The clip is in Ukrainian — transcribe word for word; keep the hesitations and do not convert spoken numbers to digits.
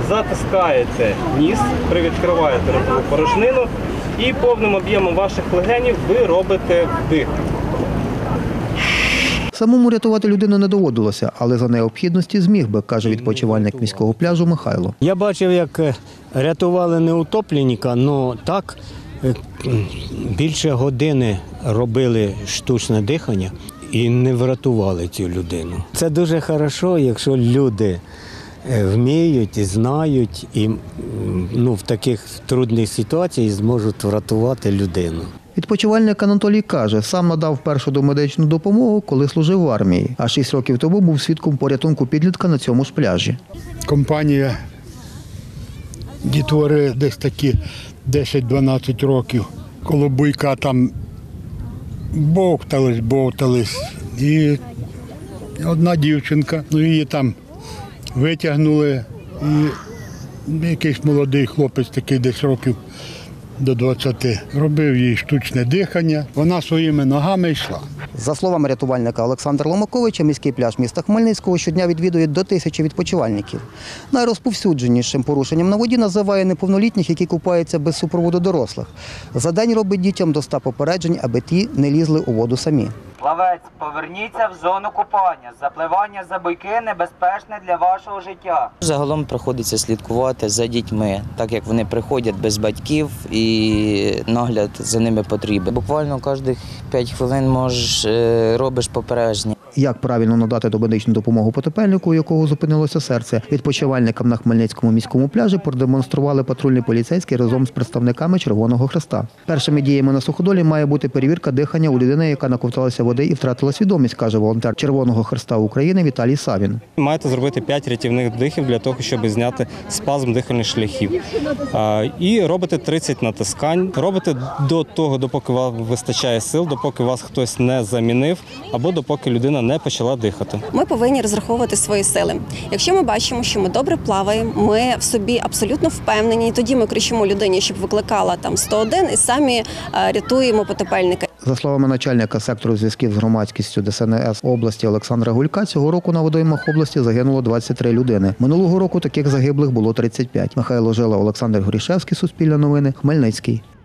затискаєте ніс, привідкриваєте ротову порожнину і повним об'ємом ваших легенів ви робите вдих. Самому рятувати людину не доводилося, але за необхідності зміг би, каже відпочивальник міського пляжу Михайло. Я бачив, як рятували не утопленника, але так більше години робили штучне дихання і не врятували цю людину. Це дуже добре, якщо люди вміють і знають, і ну, в таких трудних ситуаціях зможуть врятувати людину. Відпочивальник Анатолій каже, сам надав першу домедичну допомогу, коли служив в армії, а шість років тому був свідком порятунку підлітка на цьому ж пляжі. Компанія дітвори десь такі десять-дванадцять років. Коло буйка там бовтались, бовтались. І одна дівчинка, ну її там витягнули, і якийсь молодий хлопець, такий десь років до двадцяти, робив їй штучне дихання, вона своїми ногами йшла. За словами рятувальника Олександра Ломаковича, міський пляж міста Хмельницького щодня відвідують до тисячі відпочивальників. Найрозповсюдженішим порушенням на воді називає неповнолітніх, які купаються без супроводу дорослих. За день робить дітям до ста попереджень, аби ті не лізли у воду самі. Плавець, поверніться в зону купання. Запливання за буйки небезпечне для вашого життя. Загалом приходиться слідкувати за дітьми, так як вони приходять без батьків і нагляд за ними потрібен. Буквально кожних п'ять хвилин можеш, робиш попередження. Як правильно надати домедичну допомогу потопельнику, у якого зупинилося серце, відпочивальникам на Хмельницькому міському пляжі продемонстрували патрульні поліцейські разом з представниками Червоного Хреста. Першими діями на суходолі має бути перевірка дихання у людини, яка наковталася води і втратила свідомість, каже волонтер Червоного Хреста України Віталій Савін. Маєте зробити п'ять рятівних вдихів для того, щоб зняти спазм дихальних шляхів. І робите тридцять натискань. Робите до того, допоки вам вистачає сил, допоки вас хтось не замінив, або допоки людина не почала дихати. Ми повинні розраховувати свої сили. Якщо ми бачимо, що ми добре плаваємо, ми в собі абсолютно впевнені, тоді ми кричимо людині, щоб викликала там сто один і самі рятуємо потопельника. За словами начальника сектору зв'язків з громадськістю Де Ес En Ес області Олександра Гулька, цього року на водоймах області загинуло двадцять три людини. Минулого року таких загиблих було тридцять п'ять. Михайло Жила, Олександр Горішевський, Суспільне новини, Хмельницький.